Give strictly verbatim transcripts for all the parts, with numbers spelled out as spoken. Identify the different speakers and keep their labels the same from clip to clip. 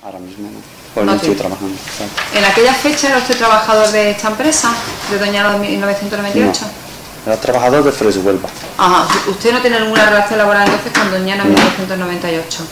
Speaker 1: Ahora mismo no, pues
Speaker 2: no
Speaker 1: no estoy
Speaker 2: tiene.
Speaker 1: trabajando. Claro.
Speaker 2: ¿En aquella fecha era usted trabajador de esta empresa, de Doñana mil novecientos noventa y ocho?
Speaker 1: No, era trabajador de Fresh Huelva.
Speaker 2: Ajá, usted no tiene ninguna relación laboral entonces con Doñana mil novecientos noventa y ocho.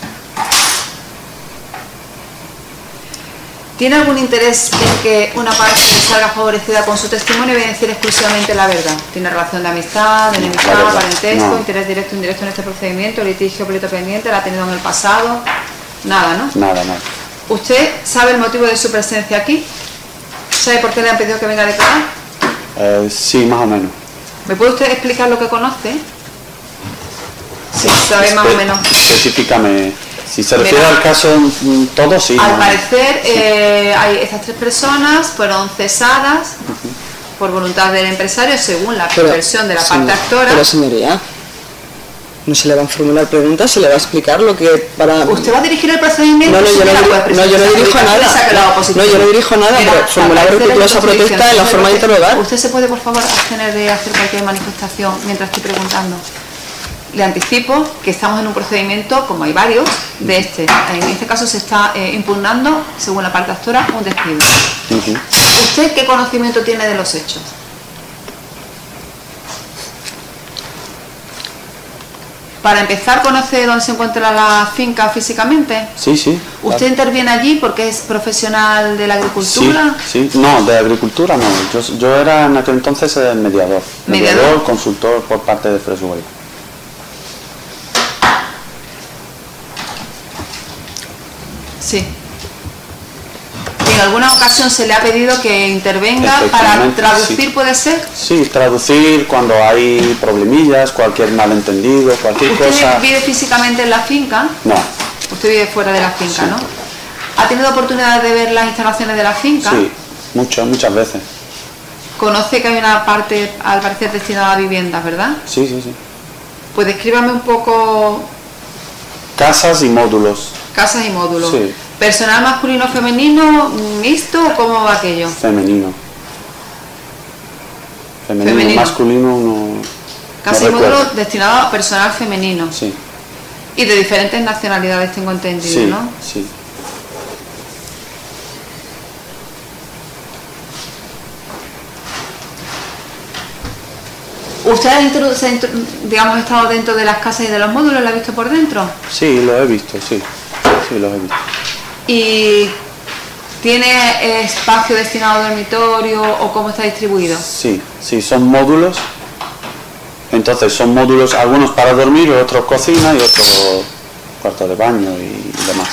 Speaker 2: ¿Tiene algún interés en que una parte salga favorecida con su testimonio y viene a decir exclusivamente la verdad? ¿Tiene relación de amistad, de enemistad, parentesco,
Speaker 1: no.
Speaker 2: interés directo o indirecto en este procedimiento, litigio, pleito pendiente, la ha tenido en el pasado? Nada, ¿no?
Speaker 1: Nada, nada.
Speaker 2: ¿Usted sabe el motivo de su presencia aquí? ¿Sabe por qué le han pedido que venga a declarar?
Speaker 1: Eh, sí, más o menos.
Speaker 2: ¿Me puede usted explicar lo que conoce? Sí, sabe más o menos.
Speaker 1: Específicame. Si se refiere
Speaker 2: Verá,
Speaker 1: al caso mm, todo, sí.
Speaker 2: Al
Speaker 1: no,
Speaker 2: parecer,
Speaker 1: sí.
Speaker 2: eh, hay estas tres personas fueron cesadas
Speaker 1: Uh-huh.
Speaker 2: por voluntad del empresario, según la
Speaker 3: Pero,
Speaker 2: versión de la
Speaker 3: señor,
Speaker 2: parte actora.
Speaker 3: Pero señoría, no se le van a formular preguntas, se le va a explicar lo que para...
Speaker 2: ¿Usted va a dirigir el procedimiento?
Speaker 3: No, no, yo no,
Speaker 2: Señora,
Speaker 3: diri-
Speaker 2: pues,
Speaker 3: no, yo no dirijo
Speaker 2: explica-
Speaker 3: nada.
Speaker 2: explica que la oposición.
Speaker 3: No, yo no dirijo nada,
Speaker 2: Mira,
Speaker 3: pero formular
Speaker 2: al parecer
Speaker 3: respetuosa
Speaker 2: hay otra
Speaker 3: protesta es la
Speaker 2: jurisdicción.
Speaker 3: forma de interrogar.
Speaker 2: ¿Usted se puede, por favor, abstener de hacer cualquier manifestación mientras estoy preguntando? Le anticipo que estamos en un procedimiento, como hay varios, de este. En este caso se está eh, impugnando, según la parte actora, un despido.
Speaker 1: Uh-huh.
Speaker 2: ¿Usted qué conocimiento tiene de los hechos? Para empezar, ¿conoce dónde se encuentra la finca físicamente?
Speaker 1: Sí, sí.
Speaker 2: ¿Usted
Speaker 1: claro.
Speaker 2: interviene allí porque es profesional de la agricultura?
Speaker 1: Sí, sí. No, de agricultura no. Yo, yo era en aquel entonces eh, mediador.
Speaker 2: ¿Mediador?
Speaker 1: Mediador, consultor por parte de Fresh Huelva.
Speaker 2: Sí. ¿Y en alguna ocasión se le ha pedido que intervenga para
Speaker 1: Efectivamente,
Speaker 2: traducir,
Speaker 1: sí.
Speaker 2: puede ser?
Speaker 1: Sí, traducir cuando hay problemillas, cualquier malentendido, cualquier
Speaker 2: ¿Usted
Speaker 1: cosa.
Speaker 2: vive físicamente en la finca?
Speaker 1: No,
Speaker 2: Usted vive fuera de la finca,
Speaker 1: Sí.
Speaker 2: ¿no? ¿Ha tenido oportunidad de ver las instalaciones de la finca?
Speaker 1: sí, muchas, muchas veces.
Speaker 2: Conoce que hay una parte, al parecer, destinada a viviendas, ¿verdad?
Speaker 1: Sí, sí, sí.
Speaker 2: Pues descríbame un poco
Speaker 1: Casas y módulos.
Speaker 2: casas y módulos.
Speaker 1: Sí.
Speaker 2: ¿Personal masculino, femenino, mixto o cómo va aquello?
Speaker 1: Femenino. Femenino,
Speaker 2: Femenino.
Speaker 1: masculino no.
Speaker 2: Casa
Speaker 1: no
Speaker 2: y módulos
Speaker 1: recuerdo.
Speaker 2: destinados a personal femenino.
Speaker 1: Sí,
Speaker 2: Y de diferentes nacionalidades, tengo entendido,
Speaker 1: sí,
Speaker 2: ¿no?
Speaker 1: sí.
Speaker 2: ¿Usted ha, intro- se ha intro- digamos, estado dentro de las casas y de los módulos? ¿Lo ha visto por dentro?
Speaker 1: Sí, lo he visto, sí. Sí, los he visto.
Speaker 2: ¿Y tiene espacio destinado a dormitorio o cómo está distribuido?
Speaker 1: Sí, sí, son módulos. Entonces son módulos, algunos para dormir, otros cocina y otros cuarto de baño y demás.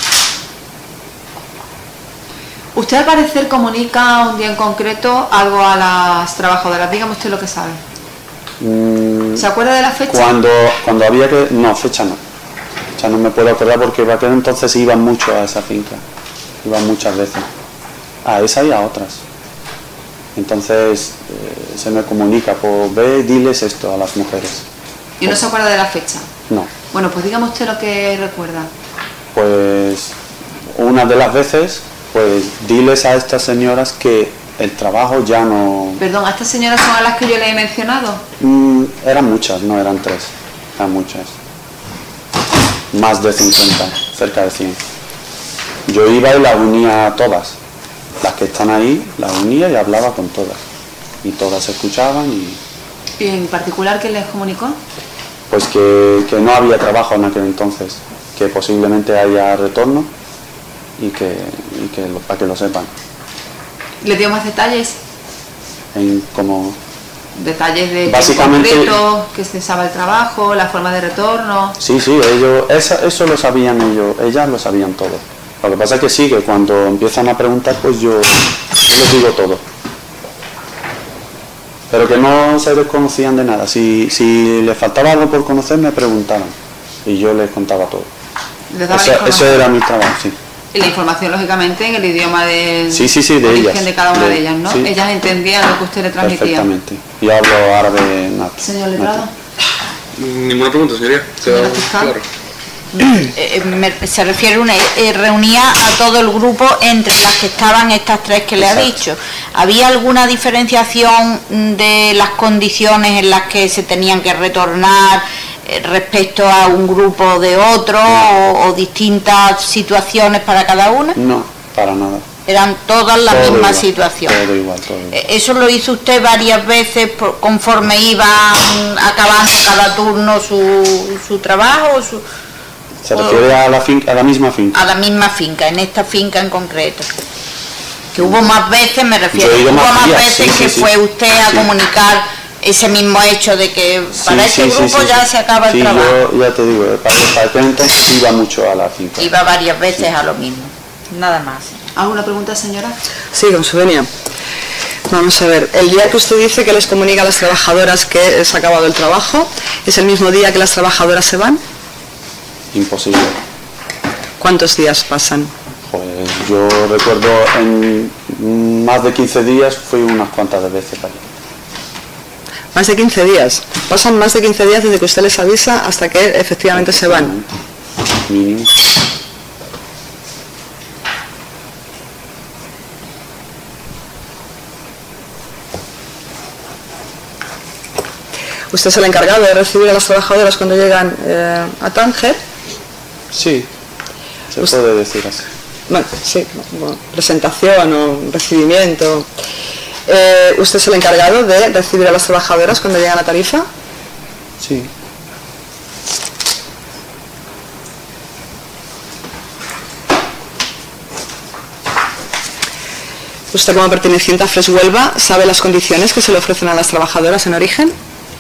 Speaker 2: Usted al parecer comunica un día en concreto algo a las trabajadoras. Dígame usted lo que sabe.
Speaker 1: Mm,
Speaker 2: ¿Se acuerda de la fecha?
Speaker 1: Cuando, cuando había que... No, fecha no. Fecha no me puedo acordar porque para aquel entonces iban mucho a esa finca. Iban muchas veces. A esa y a otras. Entonces eh, se me comunica, pues ve, diles esto a las mujeres.
Speaker 2: ¿Y no se acuerda de la fecha?
Speaker 1: No,
Speaker 2: Bueno, pues dígame usted lo que recuerda.
Speaker 1: pues una de las veces, pues diles a estas señoras que el trabajo ya no...
Speaker 2: Perdón, ¿a estas señoras son a las que yo le he mencionado?
Speaker 1: Mm, eran muchas, no eran tres, eran muchas. Más de cincuenta, cerca de cien. Yo iba y las unía a todas. Las que están ahí, las unía y hablaba con todas. Y todas escuchaban y...
Speaker 2: ¿Y en particular qué les comunicó?
Speaker 1: Pues que, que no había trabajo en aquel entonces, que posiblemente haya retorno y que, y que lo- para que lo sepan.
Speaker 2: ¿Le dio más detalles?
Speaker 1: En como...
Speaker 2: Detalles de
Speaker 1: Básicamente-
Speaker 2: concreto, que cesaba el trabajo, la forma de retorno.
Speaker 1: Sí, sí, ellos, esa- eso lo sabían ellos, ellas lo sabían todo. Lo que pasa es que sí, que cuando empiezan a preguntar, pues yo, yo les digo todo. Pero que no se desconocían de nada. Si, si les faltaba algo por conocer, me preguntaban. Y yo les contaba todo.
Speaker 2: Les daba la
Speaker 1: Ese,
Speaker 2: información.
Speaker 1: ese era mi trabajo, sí.
Speaker 2: Y la información, lógicamente, en el idioma de,
Speaker 1: Sí, sí, sí, de
Speaker 2: origen
Speaker 1: ellas.
Speaker 2: de cada una de,
Speaker 1: De-
Speaker 2: ellas, ¿no?
Speaker 1: sí.
Speaker 2: Ellas entendían lo que usted le transmitía.
Speaker 1: Perfectamente. Yo hablo árabe nato.
Speaker 2: Señor Letrado.
Speaker 4: Ninguna pregunta, señoría.
Speaker 2: Señora
Speaker 4: Queda
Speaker 2: fiscal.
Speaker 4: claro.
Speaker 5: Eh, me- se refiere a una eh, reunía a todo el grupo entre las que estaban estas tres que le ha
Speaker 1: Exacto.
Speaker 5: dicho. ¿Había alguna diferenciación de las condiciones en las que se tenían que retornar eh, respecto a un grupo de otro o, o distintas situaciones para cada una?
Speaker 1: No, para nada.
Speaker 5: Eran todas la
Speaker 1: Todo
Speaker 5: misma
Speaker 1: igual,
Speaker 5: situación.
Speaker 1: Todo igual, todo igual.
Speaker 5: ¿Eso lo hizo usted varias veces por, conforme iba acabando cada turno su, su trabajo? Su,
Speaker 1: ¿Se refiere a la, finca, a la misma finca?
Speaker 5: A la misma finca, en esta finca en concreto. Que hubo más veces, me refiero,
Speaker 1: Yo he ido
Speaker 5: hubo
Speaker 1: más
Speaker 5: más
Speaker 1: días,
Speaker 5: veces
Speaker 1: sí,
Speaker 5: que
Speaker 1: sí,
Speaker 5: fue
Speaker 1: sí.
Speaker 5: usted a
Speaker 1: Sí.
Speaker 5: comunicar ese mismo hecho de que para
Speaker 1: Sí,
Speaker 5: este
Speaker 1: sí, sí,
Speaker 5: grupo
Speaker 1: sí,
Speaker 5: ya
Speaker 1: sí.
Speaker 5: se acaba
Speaker 1: Sí,
Speaker 5: el trabajo.
Speaker 1: yo ya te digo, para, para aquel entonces iba mucho a la finca.
Speaker 5: Iba varias veces a lo mismo. Nada más.
Speaker 2: ¿Alguna pregunta, señora?
Speaker 3: Sí, con su venia. Vamos a ver, el día que usted dice que les comunica a las trabajadoras que se ha acabado el trabajo, ¿es el mismo día que las trabajadoras se van?
Speaker 1: Imposible.
Speaker 3: ¿Cuántos días pasan?
Speaker 1: Pues yo recuerdo en más de quince días fui unas cuantas de veces para allá.
Speaker 3: Más de quince días. Pasan más de quince días desde que usted les avisa hasta que efectivamente se van.
Speaker 1: Mínimo.
Speaker 3: ¿Usted es el encargado de recibir a las trabajadoras cuando llegan eh, a Tánger?
Speaker 1: Sí, se
Speaker 3: Usted-
Speaker 1: puede decir así.
Speaker 3: Bueno, sí, bueno, presentación o recibimiento. Eh, ¿Usted es el encargado de recibir a las trabajadoras cuando llegan a Tarifa?
Speaker 1: Sí.
Speaker 3: ¿Usted como perteneciente a Fresh Huelva sabe las condiciones que se le ofrecen a las trabajadoras en origen?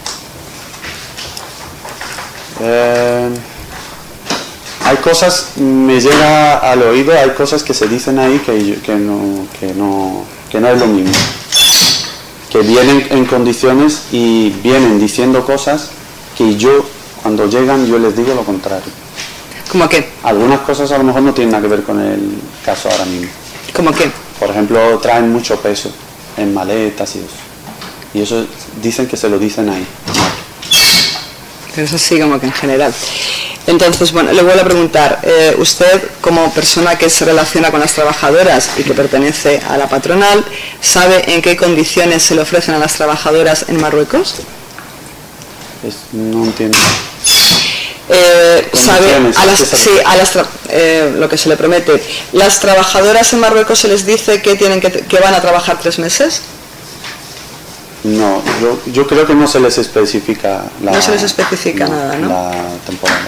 Speaker 1: Eh, hay cosas, me llega al oído, hay cosas que se dicen ahí que, yo- que, no, que, no, que no es lo mismo. Que vienen en condiciones y vienen diciendo cosas que yo, cuando llegan, yo les digo lo contrario.
Speaker 3: ¿Cómo qué?
Speaker 1: Algunas cosas a lo mejor no tienen nada que ver con el caso ahora mismo.
Speaker 3: ¿Cómo qué?
Speaker 1: Por ejemplo, traen mucho peso en maletas y eso. Y eso dicen que se lo dicen ahí.
Speaker 3: Pero es así como que en general. Entonces, bueno, le vuelvo a preguntar, eh, usted como persona que se relaciona con las trabajadoras y que pertenece a la patronal, ¿sabe en qué condiciones se le ofrecen a las trabajadoras en Marruecos?
Speaker 1: Es- no entiendo.
Speaker 3: Eh, ¿Sabe
Speaker 1: Condiciones,
Speaker 3: a las,
Speaker 1: ¿qué se
Speaker 3: sí, a las tra- eh, lo que se le promete? ¿Las trabajadoras en Marruecos se les dice que, tienen que, que van a trabajar tres meses?
Speaker 1: No, yo, yo creo que no se les especifica la,
Speaker 3: No se les especifica nada, ¿no?
Speaker 1: la temporada.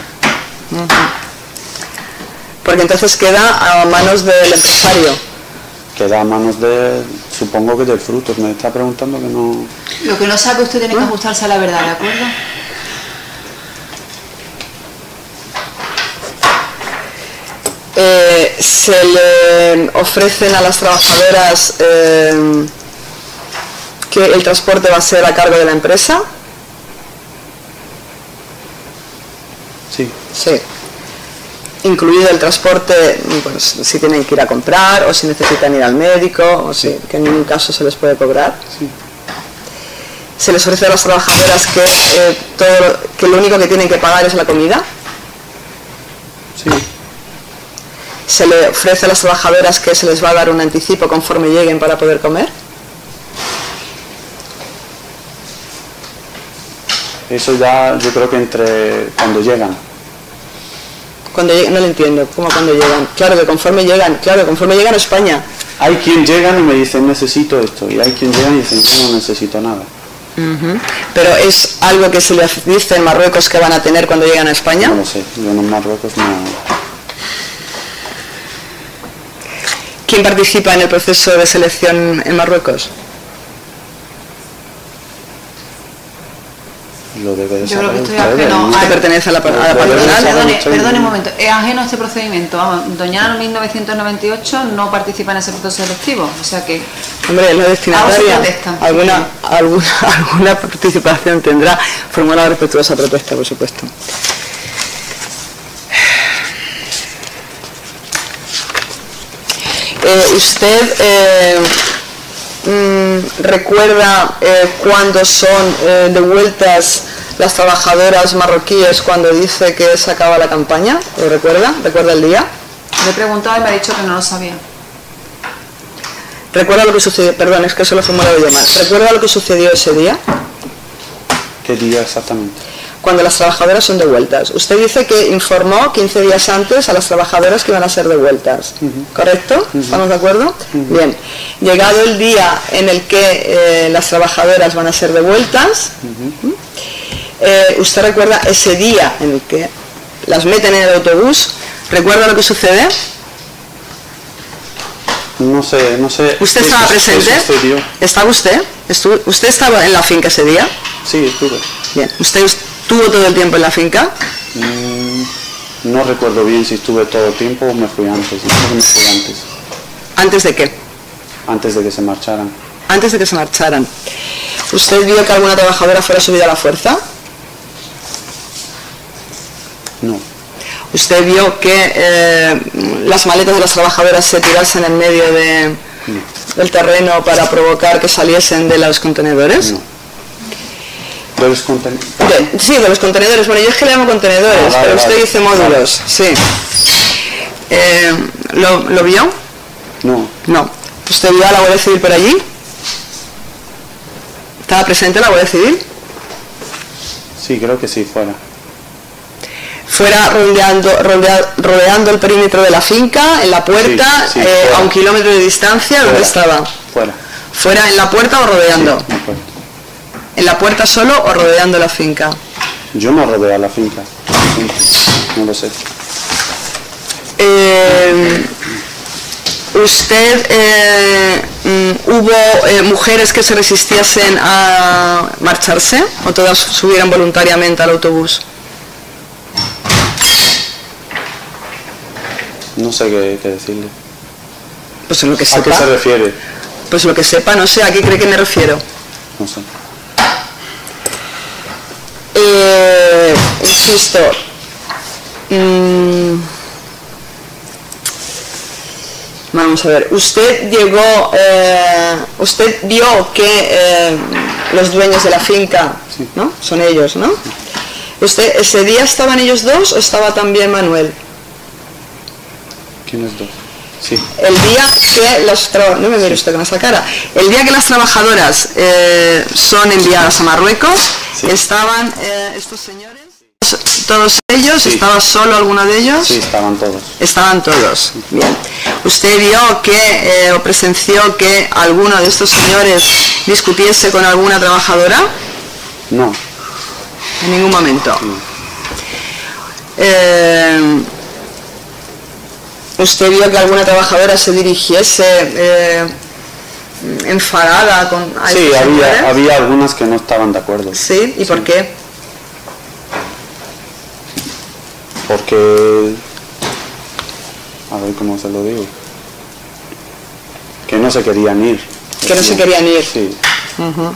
Speaker 3: Porque entonces queda a manos del empresario.
Speaker 1: Queda a manos de, supongo que del fruto. Me está preguntando que no...
Speaker 2: Lo que no sabe usted tiene que ajustarse a la verdad, ¿de acuerdo?
Speaker 3: Eh, se le ofrecen a las trabajadoras eh, que el transporte va a ser a cargo de la empresa.
Speaker 1: Sí,
Speaker 3: Sí. Incluido el transporte, pues, si tienen que ir a comprar o si necesitan ir al médico, o si, que en ningún caso se les puede cobrar.
Speaker 1: sí.
Speaker 3: Se les ofrece a las trabajadoras que, eh, todo, que lo único que tienen que pagar es la comida.
Speaker 1: Sí,
Speaker 3: Se le ofrece a las trabajadoras que se les va a dar un anticipo conforme lleguen para poder comer.
Speaker 1: eso ya yo creo que entre cuando llegan.
Speaker 3: Cuando lleguen, no lo entiendo, ¿cómo cuando llegan? Claro que conforme llegan, claro, conforme llegan a España.
Speaker 1: Hay quien llegan y me dicen necesito esto, y hay quien llegan y dicen yo no necesito nada.
Speaker 3: Pero es algo que se les dice en Marruecos que van a tener cuando llegan a España.
Speaker 1: No lo sé, yo en Marruecos no...
Speaker 3: ¿Quién participa en el proceso de selección en Marruecos?
Speaker 1: Lo debe de
Speaker 2: Yo creo que
Speaker 1: saber
Speaker 2: estoy
Speaker 1: ustedes,
Speaker 2: ajeno
Speaker 1: ¿no?
Speaker 2: a-
Speaker 3: ¿Que pertenece a la, a la
Speaker 1: Lo debe de
Speaker 3: patronal?
Speaker 1: saber
Speaker 2: Perdone,
Speaker 1: ustedes,
Speaker 2: perdone un
Speaker 1: ¿no?
Speaker 2: momento, es ajeno a este procedimiento. Vamos, Doñana en mil novecientos noventa y ocho no participa en ese proceso selectivo, o sea que
Speaker 3: Hombre, la destinataria,
Speaker 2: Hago su protesta.
Speaker 3: alguna, alguna, alguna participación tendrá, formula respetuosa protesta, por supuesto. Eh, ¿Usted eh, mm, recuerda eh, cuándo son eh, devueltas las trabajadoras marroquíes cuando dice que se acaba la campaña? ¿Lo recuerda? ¿Recuerda el día?
Speaker 2: le he preguntado y me ha dicho que no lo sabía.
Speaker 3: ¿Recuerda lo que sucedió? Perdón, es que eso lo he formulado yo mal. ¿Recuerda lo que sucedió ese día?
Speaker 1: ¿Qué día exactamente?
Speaker 3: cuando las trabajadoras son devueltas. Usted dice que informó quince días antes a las trabajadoras que iban a ser devueltas, uh-huh. ¿correcto? Uh-huh. ¿Estamos de acuerdo? Uh-huh. Bien. Llegado el día en el que eh, las trabajadoras van a ser devueltas, uh-huh. eh, ¿usted recuerda ese día en el que las meten en el autobús? ¿Recuerda lo que sucede?
Speaker 1: No sé, no sé.
Speaker 3: ¿Usted estaba presente? ¿Estaba usted? ¿Estuvo, ¿Usted estaba en la finca ese día?
Speaker 1: Sí, estuve.
Speaker 3: Bien. ¿Usted estuvo todo el tiempo en la finca?
Speaker 1: Mm, no recuerdo bien si estuve todo el tiempo o me fui antes. No, me fui antes.
Speaker 3: ¿Antes de qué?
Speaker 1: Antes de que se marcharan.
Speaker 3: Antes de que se marcharan. ¿Usted vio que alguna trabajadora fuera subida a la fuerza?
Speaker 1: No.
Speaker 3: ¿Usted vio que eh, las maletas de las trabajadoras se tirasen en medio de, no. del terreno para provocar que saliesen de los contenedores?
Speaker 1: No. ¿De los contenedores?
Speaker 3: Sí, de los contenedores. Bueno, yo es que le llamo contenedores, ah, vale, pero usted vale, dice módulos. Vale. Sí. Eh, ¿lo, ¿Lo vio?
Speaker 1: No.
Speaker 3: No. ¿Usted vio a la Guardia Civil por allí? ¿Estaba presente la Guardia Civil?
Speaker 1: Sí, creo que sí, fuera.
Speaker 3: Fuera rodeando, rodea, rodeando el perímetro de la finca, en la puerta, sí, sí, eh, a un kilómetro de distancia, fuera. ¿Dónde estaba?
Speaker 1: Fuera.
Speaker 3: ¿Fuera en la puerta o rodeando?
Speaker 1: Sí, en la puerta.
Speaker 3: ¿En la puerta solo o rodeando la finca?
Speaker 1: Yo no rodeo la finca, no lo sé.
Speaker 3: Eh, ¿Usted, eh, hubo eh, mujeres que se resistiesen a marcharse o todas subieran voluntariamente al autobús?
Speaker 1: No sé qué, qué decirle.
Speaker 3: Pues en lo que sepa.
Speaker 1: ¿A qué se refiere?
Speaker 3: Pues lo que sepa, no sé, ¿a qué cree que me refiero?
Speaker 1: No sé.
Speaker 3: Eh, insisto, mmm, vamos a ver, usted llegó, eh, usted vio que eh, los dueños de la finca,
Speaker 1: sí. ¿no?
Speaker 3: Son ellos, ¿no? ¿Usted ese día estaban ellos dos o estaba también Manuel?
Speaker 1: ¿Quiénes dos? Sí.
Speaker 3: El día que las no me mire usted con esa cara. El día que las trabajadoras eh, son enviadas a Marruecos, sí. estaban eh, estos señores, todos ellos, sí. ¿Estaba solo alguno de ellos?
Speaker 1: Sí, estaban todos.
Speaker 3: Estaban todos. Bien. ¿Usted vio que eh, o presenció que alguno de estos señores discutiese con alguna trabajadora?
Speaker 1: No.
Speaker 3: En ningún momento.
Speaker 1: No.
Speaker 3: Eh, ¿Usted vio que alguna trabajadora se dirigiese eh, enfadada con a
Speaker 1: Sí, había, había algunas que no estaban de acuerdo.
Speaker 3: ¿Sí? ¿Y sí. por qué?
Speaker 1: Porque... A ver cómo se lo digo. Que no se querían ir.
Speaker 3: Que no se querían ir.
Speaker 1: Sí.
Speaker 3: Uh-huh.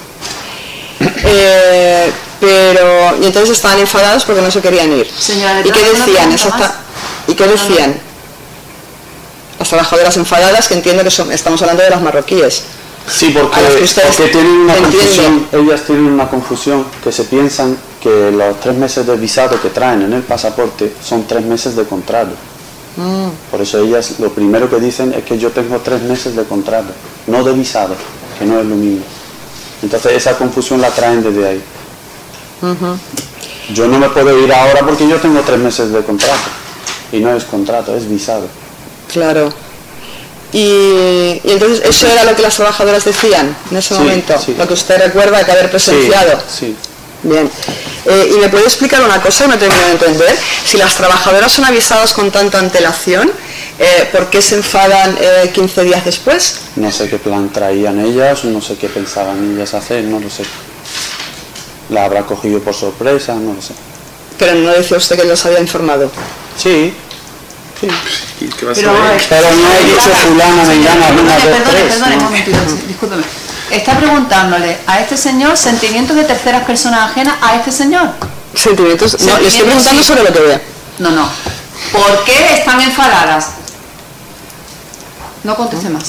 Speaker 3: eh, pero... Y entonces estaban enfadados porque no se querían ir.
Speaker 2: Señora,
Speaker 3: ¿Y qué decían? Exacta, ¿Y qué decían? No, no. Las trabajadoras enfadadas, que entiendo que son, estamos hablando de las marroquíes.
Speaker 1: Sí, porque, porque tienen una confusión, ellas tienen una confusión, que se piensan que los tres meses de visado que traen en el pasaporte son tres meses de contrato. Mm. Por eso ellas lo primero que dicen es que yo tengo tres meses de contrato, no de visado, que no es lo mismo. Entonces esa confusión la traen desde ahí. Uh-huh. Yo no me puedo ir ahora porque yo tengo tres meses de contrato, y no es contrato, es visado.
Speaker 3: Claro. Y, y entonces eso era lo que las trabajadoras decían en ese
Speaker 1: sí,
Speaker 3: momento,
Speaker 1: sí.
Speaker 3: Lo que usted recuerda que haber presenciado.
Speaker 1: Sí, sí.
Speaker 3: Bien. Eh, ¿Y me puede explicar una cosa que no termino de entender? Si las trabajadoras son avisadas con tanta antelación, eh, ¿por qué se enfadan eh, quince días después?
Speaker 1: No sé qué plan traían ellas, no sé qué pensaban ellas hacer, no lo sé. La habrá cogido por sorpresa, no lo sé.
Speaker 3: Pero no decía usted que los había informado.
Speaker 1: Sí. Sí.
Speaker 4: ¿Qué va a
Speaker 2: pero,
Speaker 4: saber?
Speaker 1: pero no he dicho fulana, mengana, una, dos,
Speaker 2: Perdone,
Speaker 1: tres.
Speaker 2: perdone,
Speaker 1: ¿no?
Speaker 2: un momentito, discúlpeme. Está preguntándole a este señor sentimientos de terceras personas ajenas a este señor.
Speaker 3: Sentimientos, no, le estoy preguntando
Speaker 2: sí.
Speaker 3: sobre lo que ve.
Speaker 2: No, no. ¿Por qué están enfadadas? No conteste más.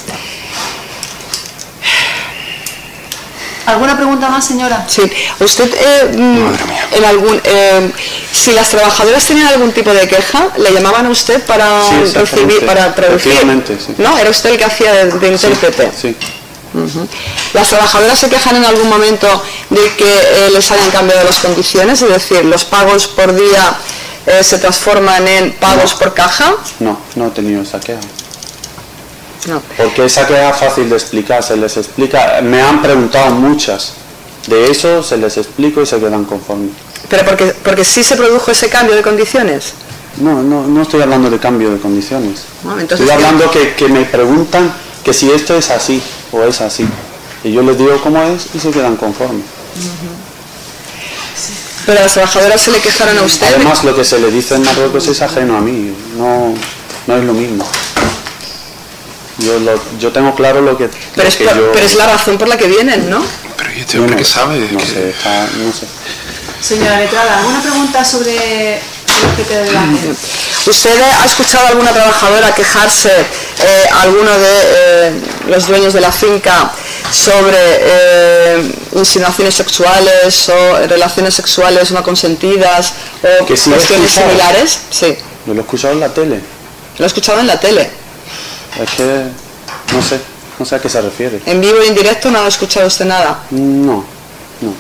Speaker 2: ¿Alguna pregunta más, señora?
Speaker 3: Sí. Usted, eh, en algún, eh, si las trabajadoras tenían algún tipo de queja, le llamaban a usted para
Speaker 1: sí,
Speaker 3: recibir, para traducir.
Speaker 1: Sí.
Speaker 3: ¿No? Era usted el que hacía de, de intérprete.
Speaker 1: Sí, sí.
Speaker 3: Uh-huh. ¿Las trabajadoras se quejan en algún momento de que eh, les hayan cambiado las condiciones? Es decir, ¿los pagos por día eh, se transforman en pagos
Speaker 1: No.
Speaker 3: por caja?
Speaker 1: No, no he tenido esa queja.
Speaker 3: No.
Speaker 1: Porque esa queja es fácil de explicar, se les explica, me han preguntado muchas de eso, se les explico y se quedan conformes.
Speaker 3: ¿Pero porque, porque sí se produjo ese cambio de condiciones?
Speaker 1: No, no, no estoy hablando de cambio de condiciones.
Speaker 3: No, entonces,
Speaker 1: estoy hablando que, que me preguntan que si esto es así o es así. Y yo les digo cómo es y se quedan conformes.
Speaker 3: ¿Pero a las trabajadoras se le quejaron a usted?
Speaker 1: Además, lo que se le dice en Marruecos es ajeno a mí, no, no es lo mismo. Yo, lo, yo tengo claro lo que,
Speaker 3: Pero,
Speaker 1: lo
Speaker 3: es,
Speaker 1: que
Speaker 3: por-
Speaker 1: yo...
Speaker 3: pero es la razón por la que vienen, ¿no?
Speaker 4: Pero ¿y este hombre qué sabe?
Speaker 1: No
Speaker 4: Que-
Speaker 1: sé, está- no sé.
Speaker 2: Señora letrada, ¿alguna pregunta sobre el objeto de debate?
Speaker 3: ¿Usted ha escuchado a alguna trabajadora quejarse, eh, alguno de eh, los dueños de la finca, sobre eh, insinuaciones sexuales o relaciones sexuales no consentidas o
Speaker 1: Que sí he
Speaker 3: cuestiones
Speaker 1: escuchado.
Speaker 3: similares? Sí,
Speaker 1: Yo lo he escuchado en la tele.
Speaker 3: lo he escuchado en la tele.
Speaker 1: Es que no sé, no sé a qué se refiere.
Speaker 3: En vivo e indirecto no ha escuchado usted nada.
Speaker 1: No, no.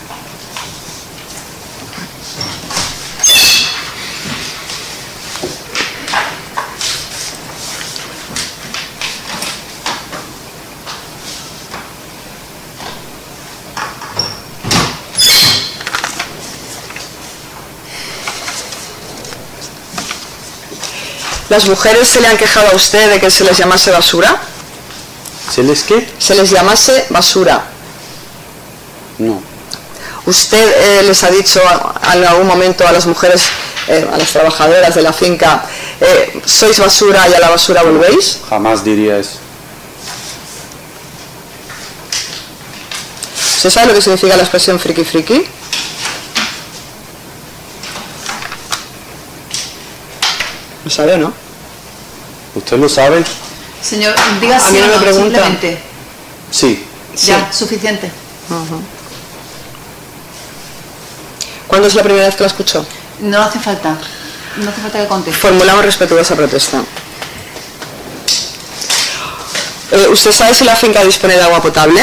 Speaker 3: ¿Las mujeres se le han quejado a usted de que se les llamase basura?
Speaker 1: ¿Se les qué?
Speaker 3: Se les llamase basura.
Speaker 1: No.
Speaker 3: ¿Usted eh, les ha dicho en algún momento a las mujeres, eh, a las trabajadoras de la finca, eh, sois basura y a la basura volvéis?
Speaker 1: Jamás diría eso.
Speaker 3: ¿Usted sabe lo que significa la expresión friki friki? ¿Lo sabe o no?
Speaker 1: ¿Usted lo sabe?
Speaker 2: Señor, diga
Speaker 3: A
Speaker 2: sí
Speaker 3: mí
Speaker 2: o
Speaker 3: no me
Speaker 2: no,
Speaker 3: pregunta.
Speaker 2: simplemente.
Speaker 1: Sí.
Speaker 2: Ya, suficiente.
Speaker 3: ¿Cuándo es la primera vez que la escuchó?
Speaker 2: No hace falta. No hace falta que conteste.
Speaker 3: Formulamos respetuosa protesta. Eh, ¿Usted sabe si la finca dispone de agua potable?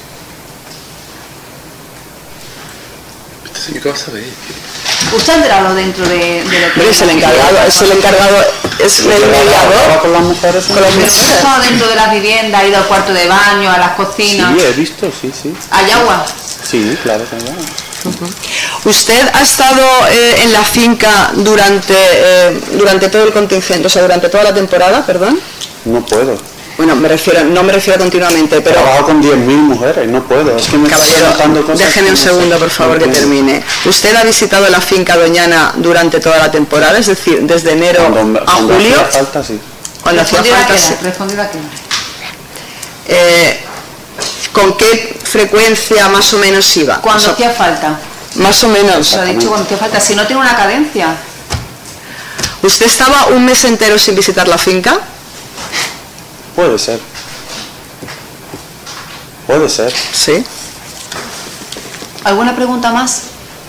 Speaker 4: Este señor qué va a saber.
Speaker 2: Usted ha entrado dentro de, de lo que...
Speaker 3: Hombre, es el encargado, es el encargado, es el mediador.
Speaker 1: ¿Trabajaba con las mujeres?
Speaker 3: Con las
Speaker 2: Pero
Speaker 3: mujeres.
Speaker 2: usted ha estado dentro de las viviendas, ha ido al cuarto de baño, a las cocinas.
Speaker 1: Sí, he visto, sí, sí.
Speaker 2: ¿Hay agua?
Speaker 1: Sí, claro que hay.
Speaker 3: ¿Usted ha estado eh, en la finca durante, eh, durante todo el contingente, o sea, durante toda la temporada, perdón?
Speaker 1: No puedo.
Speaker 3: Bueno, me refiero, no me refiero continuamente,
Speaker 1: He
Speaker 3: pero...
Speaker 1: trabajado con diez mil mujeres, no puedo. Es que me estoy contando
Speaker 3: Caballero,
Speaker 1: cosas
Speaker 3: déjeme
Speaker 1: que
Speaker 3: un
Speaker 1: no sé.
Speaker 3: segundo, por favor, que
Speaker 1: No puedo.
Speaker 3: termine. ¿Usted ha visitado la finca Doñana durante toda la temporada? Es decir, desde enero
Speaker 1: Cuando, me-
Speaker 3: a
Speaker 1: cuando
Speaker 3: julio,
Speaker 1: hacía falta, sí.
Speaker 3: cuando hacía
Speaker 2: Respondida
Speaker 3: falta...
Speaker 2: queda,
Speaker 3: sí.
Speaker 2: respondida queda.
Speaker 3: Eh, ¿Con qué frecuencia más o menos iba?
Speaker 2: Cuando
Speaker 3: O sea,
Speaker 2: hacía falta.
Speaker 3: más o menos.
Speaker 2: Lo ha dicho cuando hacía falta. Si no tiene una cadencia.
Speaker 3: ¿Usted estaba un mes entero sin visitar la finca?
Speaker 1: Puede ser. Puede ser.
Speaker 3: Sí.
Speaker 2: ¿Alguna pregunta más?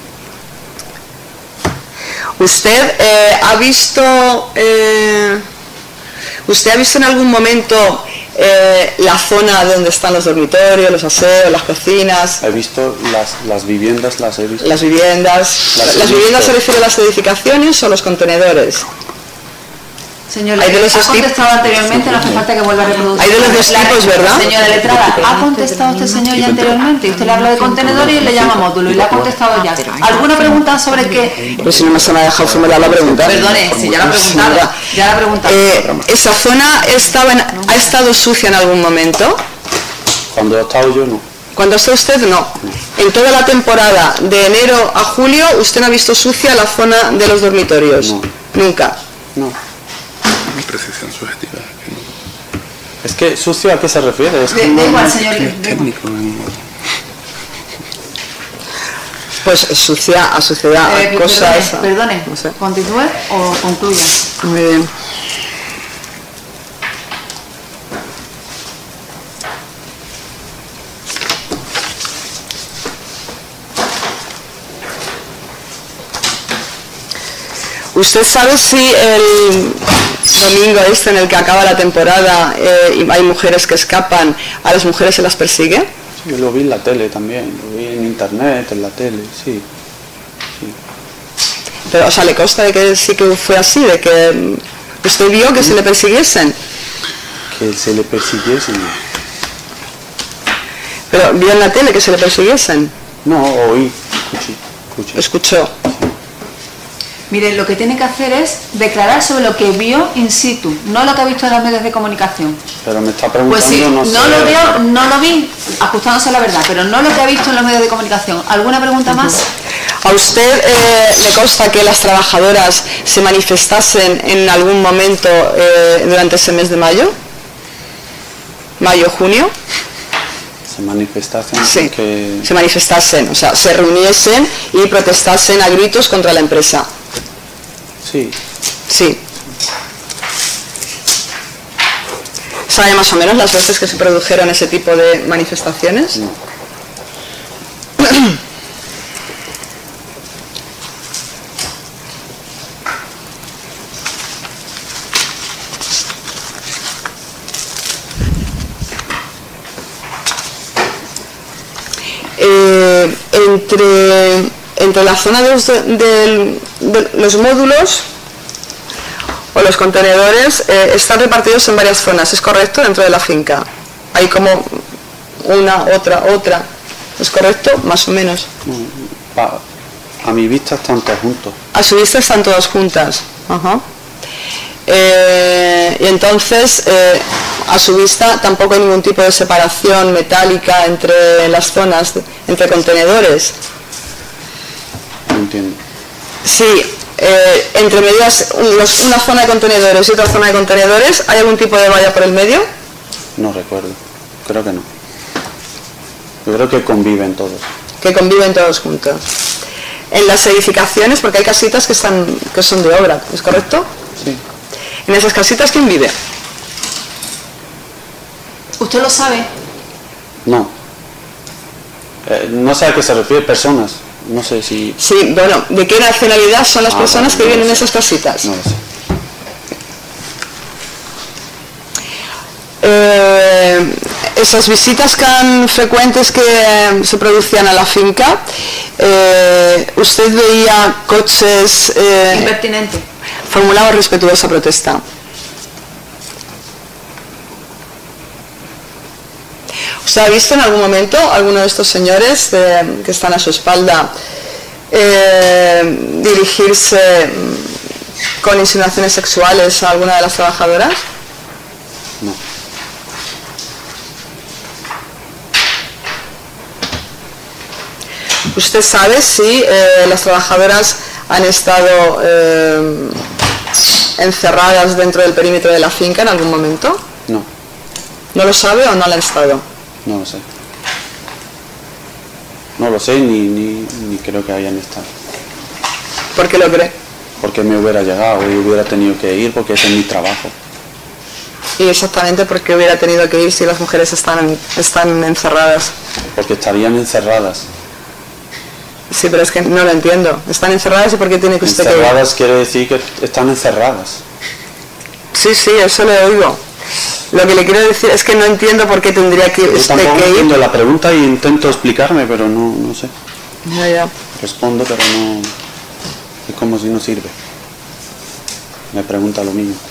Speaker 3: ¿Usted eh, ha visto, eh, usted ha visto en algún momento eh, la zona donde están los dormitorios, los aseos, las cocinas,
Speaker 1: He visto las, las viviendas, las he visto.
Speaker 3: las viviendas?
Speaker 1: Las he
Speaker 3: ¿Las viviendas
Speaker 1: visto.
Speaker 3: se refiere a las edificaciones o los contenedores?
Speaker 2: Señor,
Speaker 3: Hay de los
Speaker 2: ha
Speaker 3: dos tipos.
Speaker 2: contestado anteriormente, no hace falta que vuelva a reproducir.
Speaker 3: Hay de los dos
Speaker 2: La-
Speaker 3: tipos, ¿verdad?
Speaker 2: Señora letrada, ¿ha contestado usted, señor, ya anteriormente? Usted le habló de contenedores y le llama módulo y le ha contestado ya. ¿Alguna pregunta sobre qué?
Speaker 3: Pues si no me se me ha dejado formular la pregunta.
Speaker 2: Perdone, si ya la ha preguntado,
Speaker 3: Señora,
Speaker 2: ya la ha preguntado.
Speaker 3: eh, ¿esa zona estaba en- ha estado sucia en algún momento?
Speaker 1: Cuando he estado yo, no.
Speaker 3: Cuando está usted, no. En toda la temporada, de enero a julio, usted no ha visto sucia la zona de los dormitorios.
Speaker 1: No.
Speaker 3: Nunca.
Speaker 1: No.
Speaker 4: Mi percepción subjetiva. que no-
Speaker 1: Es que sucio, ¿a qué se refiere? Es
Speaker 2: Da
Speaker 1: que
Speaker 2: da
Speaker 1: no-
Speaker 2: igual, señor.
Speaker 4: que es técnico. no-
Speaker 3: Pues sucia, a suciedad, a
Speaker 2: Eh,
Speaker 3: cosas.
Speaker 2: perdone, perdone,
Speaker 3: No sé.
Speaker 2: ¿continúe o concluya?
Speaker 3: Muy bien. ¿Usted sabe si el, domingo este en el que acaba la temporada eh, y hay mujeres que escapan, ¿a las mujeres se las persigue?
Speaker 1: Yo lo vi en la tele también, lo vi en internet, en la tele, sí. sí.
Speaker 3: Pero, o sea, ¿le consta de que sí que fue así? ¿De que usted vio que se le persiguiesen?
Speaker 1: Que se le persiguiesen.
Speaker 3: Pero, ¿vio en la tele que se le persiguiesen?
Speaker 1: No, oí, escuché. escuché.
Speaker 3: Escuchó.
Speaker 2: Mire, lo que tiene que hacer es declarar sobre lo que vio in situ, no lo que ha visto en los medios de comunicación.
Speaker 1: Pero me está preguntando,
Speaker 2: Pues sí,
Speaker 1: no,
Speaker 2: no
Speaker 1: sé.
Speaker 2: lo veo, no lo vi, ajustándose a la verdad, pero no lo que ha visto en los medios de comunicación. ¿Alguna pregunta más?
Speaker 3: ¿A usted eh, le consta que las trabajadoras se manifestasen en algún momento eh, durante ese mes de mayo? ¿Mayo, junio?
Speaker 1: Se manifestasen
Speaker 3: Sí,
Speaker 1: que...
Speaker 3: se manifestasen, o sea, se reuniesen y protestasen a gritos contra la empresa.
Speaker 1: Sí,
Speaker 3: Sí. ¿Sabe más o menos las veces que se produjeron ese tipo de manifestaciones?
Speaker 1: no.
Speaker 3: Eh, entre, entre la zona de los, de, de- de los módulos o los contenedores eh, están repartidos en varias zonas, ¿es correcto? Dentro de la finca. Hay como una, otra, otra. ¿Es correcto? Más o menos.
Speaker 1: Pa- a mi vista están todos juntos.
Speaker 3: A su vista están todas juntas. Ajá. Eh, y entonces, eh, a su vista tampoco hay ningún tipo de separación metálica entre las zonas, entre contenedores.
Speaker 1: No entiendo.
Speaker 3: Sí, eh, entre medias, un- los- una zona de contenedores y otra zona de contenedores, ¿hay algún tipo de valla por el medio?
Speaker 1: No recuerdo. Creo que no. Yo creo que conviven todos.
Speaker 3: Que conviven todos juntos. En las edificaciones, porque hay casitas que, están, que son de obra, ¿es correcto?
Speaker 1: Sí.
Speaker 3: En esas casitas, ¿quién vive?
Speaker 2: ¿Usted lo sabe?
Speaker 1: No. Eh, no sé a qué se refiere personas. No sé si...
Speaker 3: Sí, bueno, ¿de qué nacionalidad son las
Speaker 1: Ah,
Speaker 3: personas
Speaker 1: vale,
Speaker 3: que
Speaker 1: no
Speaker 3: viven
Speaker 1: lo
Speaker 3: en
Speaker 1: sé.
Speaker 3: esas casitas?
Speaker 1: No lo sé.
Speaker 3: Eh, esas visitas tan frecuentes que eh, se producían a la finca, eh, ¿usted veía coches, eh,
Speaker 2: Impertinente.
Speaker 3: formulaba respetuosa protesta? ¿Usted ha visto en algún momento a alguno de estos señores eh, que están a su espalda eh, dirigirse mm, con insinuaciones sexuales a alguna de las trabajadoras?
Speaker 1: No.
Speaker 3: ¿Usted sabe si eh, las trabajadoras han estado eh, encerradas dentro del perímetro de la finca en algún momento?
Speaker 1: No.
Speaker 3: ¿No lo sabe o no lo han estado?
Speaker 1: No lo sé. No lo sé ni, ni, ni creo que hayan estado.
Speaker 3: ¿Por qué lo cree?
Speaker 1: Porque me hubiera llegado y hubiera tenido que ir porque ese es mi trabajo.
Speaker 3: Y exactamente por qué hubiera tenido que ir si las mujeres están, están encerradas.
Speaker 1: Porque estarían encerradas.
Speaker 3: Sí, pero es que no lo entiendo. ¿Están encerradas y por qué tiene que usted que ir?
Speaker 1: Encerradas quiere decir que están encerradas.
Speaker 3: Sí, sí, eso le oigo. Lo que le quiero decir es que no entiendo por qué tendría que
Speaker 1: Yo
Speaker 3: usted
Speaker 1: tampoco
Speaker 3: que ir.
Speaker 1: entiendo la pregunta e intento explicarme, pero no, no sé.
Speaker 3: Ya, ya.
Speaker 1: Respondo, pero no... Es como si no sirve. Me pregunta lo mismo.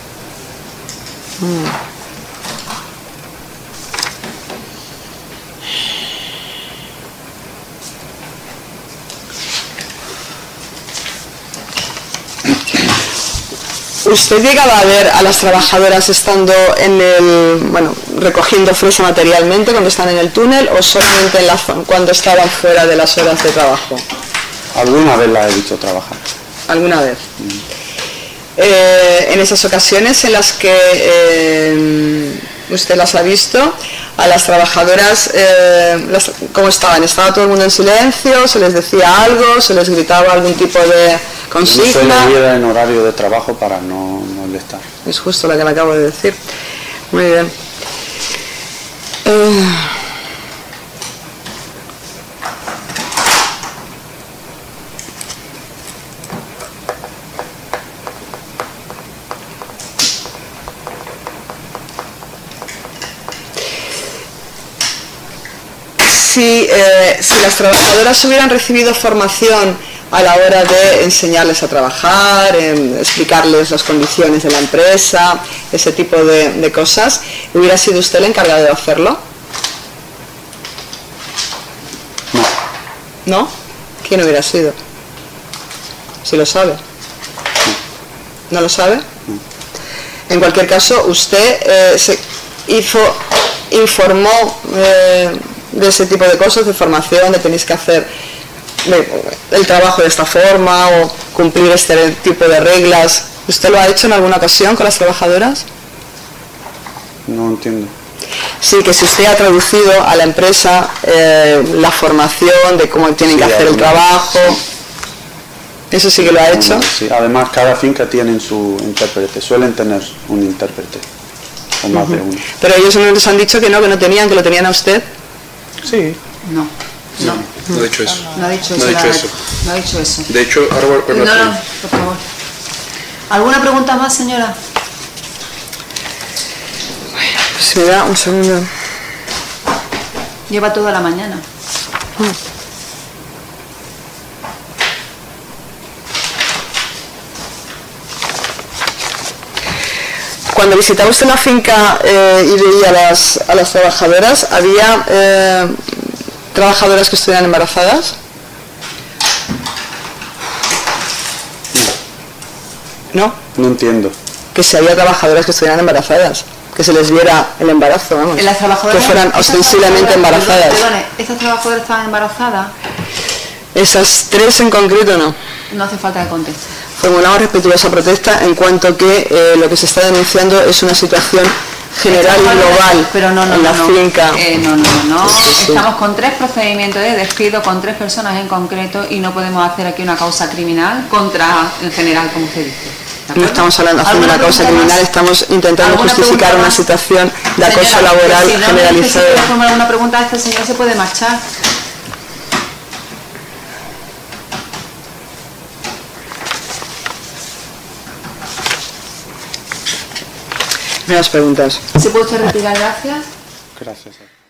Speaker 3: ¿Usted llegaba a ver a las trabajadoras estando en el, bueno, recogiendo fresa materialmente cuando están en el túnel o solamente en la zona, cuando estaban fuera de las horas de trabajo?
Speaker 1: Alguna vez la he visto trabajar.
Speaker 3: ¿Alguna vez? Eh, en esas ocasiones en las que eh, usted las ha visto, a las trabajadoras, eh, las- ¿cómo estaban? ¿Estaba todo el mundo en silencio? ¿Se les decía algo? ¿Se les gritaba algún tipo de
Speaker 1: No se
Speaker 3: consigna?
Speaker 1: le diera en horario de trabajo para no molestar.
Speaker 3: Es justo lo que me acabo de decir. Muy bien. Eh, si, eh, si las trabajadoras hubieran recibido formación a la hora de enseñarles a trabajar, en explicarles las condiciones de la empresa, ese tipo de, de cosas, ¿hubiera sido usted el encargado de hacerlo?
Speaker 1: No.
Speaker 3: ¿No? ¿Quién hubiera sido? Si lo sabe. ¿No lo sabe? En cualquier caso, usted eh, se hizo, informó eh, de ese tipo de cosas, de formación, de tenéis que hacer el trabajo de esta forma o cumplir este tipo de reglas. ¿Usted lo ha hecho en alguna ocasión con las trabajadoras?
Speaker 1: No entiendo.
Speaker 3: Sí, que si usted ha traducido a la empresa eh, la formación de cómo tienen
Speaker 1: Sí,
Speaker 3: que hacer el
Speaker 1: además,
Speaker 3: trabajo, ¿eso sí que lo ha hecho?
Speaker 1: Sí, además cada finca tiene su intérprete, suelen tener un intérprete, o más
Speaker 3: Uh-huh.
Speaker 1: de uno.
Speaker 3: Pero ellos no les han dicho que no, que no tenían, que lo tenían a usted.
Speaker 1: Sí.
Speaker 2: No, no,
Speaker 4: No he dicho eso.
Speaker 2: no ha dicho
Speaker 4: No
Speaker 2: eso.
Speaker 4: ha dicho
Speaker 2: la-
Speaker 4: eso.
Speaker 2: No ha dicho eso.
Speaker 4: De hecho, ahora voy a poner
Speaker 2: No,
Speaker 4: la
Speaker 2: no, por favor. ¿Alguna pregunta más, señora?
Speaker 3: Pues me da un segundo.
Speaker 2: Lleva toda la mañana.
Speaker 3: Cuando visitaba usted la finca eh, y veía a las, a las trabajadoras, ¿había eh, trabajadoras que estuvieran embarazadas? ¿No?
Speaker 1: No entiendo.
Speaker 3: Que si había trabajadoras que estuvieran embarazadas, que se les viera el embarazo, vamos,
Speaker 2: En las trabajadoras,
Speaker 3: que fueran
Speaker 2: estas
Speaker 3: ostensiblemente
Speaker 2: trabajadoras-
Speaker 3: embarazadas.
Speaker 2: Perdone, ¿estas trabajadoras estaban embarazadas?
Speaker 3: Esas tres en concreto no.
Speaker 2: No hace falta que conteste.
Speaker 3: Formulamos respetuosa protesta en cuanto que eh, lo que se está denunciando es una situación general y global
Speaker 2: Pero no, no,
Speaker 3: en la
Speaker 2: no, no.
Speaker 3: finca.
Speaker 2: Eh, no, no, no.
Speaker 3: Sí, sí.
Speaker 2: Estamos con tres procedimientos de despido con tres personas en concreto y no podemos hacer aquí una causa criminal contra en general, como usted dice. ¿De acuerdo?
Speaker 3: No estamos hablando de hacer una
Speaker 2: ¿Alguna
Speaker 3: causa
Speaker 2: pregunta
Speaker 3: criminal,
Speaker 2: más?
Speaker 3: estamos intentando
Speaker 2: ¿Alguna
Speaker 3: justificar
Speaker 2: pregunta
Speaker 3: una
Speaker 2: más?
Speaker 3: situación de acoso
Speaker 2: Señora,
Speaker 3: laboral
Speaker 2: que si no
Speaker 3: generalizado.
Speaker 2: necesita formular alguna pregunta a este señor se puede marchar.
Speaker 3: Menos preguntas.
Speaker 2: ¿Se puede usted retirar? Gracias.
Speaker 1: Gracias.